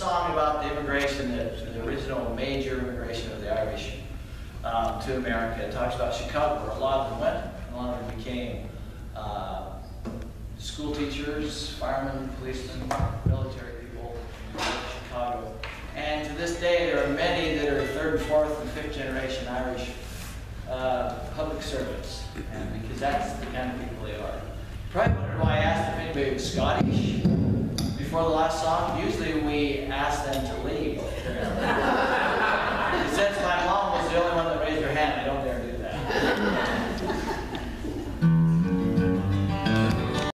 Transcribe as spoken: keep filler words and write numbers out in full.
song about the immigration, the, the original major immigration of the Irish um, to America. It talks about Chicago, where a lot of them went, and a lot of them became uh, school teachers, firemen, policemen, military people in Chicago. And to this day, there are many that are third, fourth, and fifth generation Irish uh, public servants, and because that's the kind of people they are. Probably wondered why I asked if anybody was Scottish before the last song. Usually we